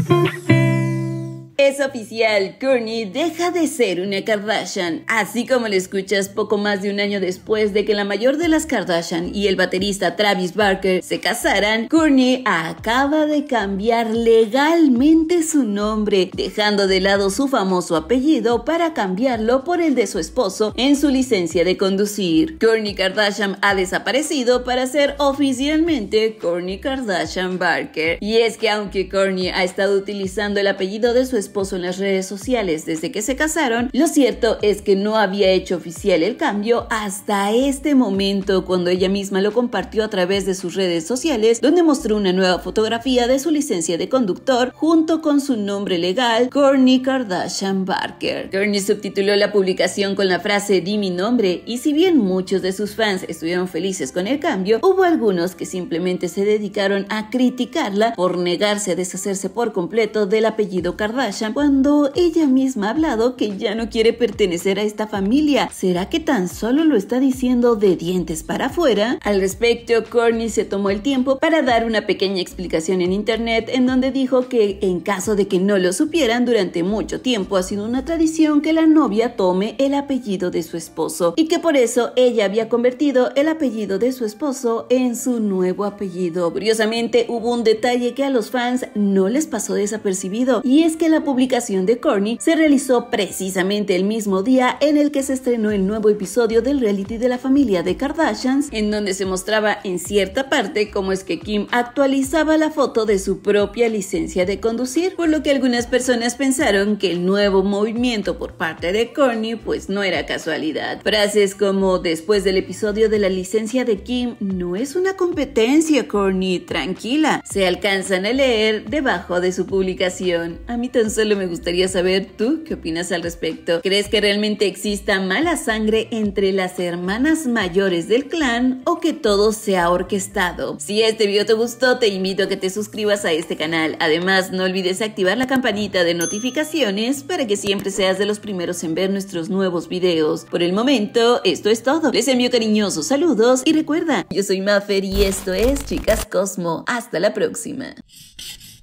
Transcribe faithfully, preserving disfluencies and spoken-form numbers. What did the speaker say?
Es oficial, Kourtney deja de ser una Kardashian. Así como lo escuchas, poco más de un año después de que la mayor de las Kardashian y el baterista Travis Barker se casaran, Kourtney acaba de cambiar legalmente su nombre, dejando de lado su famoso apellido para cambiarlo por el de su esposo en su licencia de conducir. Kourtney Kardashian ha desaparecido para ser oficialmente Kourtney Kardashian Barker. Y es que aunque Kourtney ha estado utilizando el apellido de su esposo en las redes sociales desde que se casaron, lo cierto es que no había hecho oficial el cambio hasta este momento, cuando ella misma lo compartió a través de sus redes sociales, donde mostró una nueva fotografía de su licencia de conductor junto con su nombre legal, Kourtney Kardashian Barker. Kourtney subtituló la publicación con la frase "di mi nombre", y si bien muchos de sus fans estuvieron felices con el cambio, hubo algunos que simplemente se dedicaron a criticarla por negarse a deshacerse por completo del apellido Kardashian, cuando ella misma ha hablado que ya no quiere pertenecer a esta familia. ¿Será que tan solo lo está diciendo de dientes para afuera? Al respecto, Kourtney se tomó el tiempo para dar una pequeña explicación en internet, en donde dijo que en caso de que no lo supieran, durante mucho tiempo ha sido una tradición que la novia tome el apellido de su esposo, y que por eso ella había convertido el apellido de su esposo en su nuevo apellido. Curiosamente, hubo un detalle que a los fans no les pasó desapercibido, y es que la publicación de Kourtney se realizó precisamente el mismo día en el que se estrenó el nuevo episodio del reality de la familia de Kardashians, en donde se mostraba en cierta parte cómo es que Kim actualizaba la foto de su propia licencia de conducir, por lo que algunas personas pensaron que el nuevo movimiento por parte de Kourtney pues no era casualidad. Frases como "después del episodio de la licencia de Kim, no es una competencia, Kourtney, tranquila", se alcanzan a leer debajo de su publicación. A mí tan solo me gustaría saber, ¿tú qué opinas al respecto? ¿Crees que realmente exista mala sangre entre las hermanas mayores del clan, o que todo se ha orquestado? Si este video te gustó, te invito a que te suscribas a este canal. Además, no olvides activar la campanita de notificaciones para que siempre seas de los primeros en ver nuestros nuevos videos. Por el momento, esto es todo. Les envío cariñosos saludos y recuerda, yo soy Maffer y esto es Chicas Cosmo. Hasta la próxima.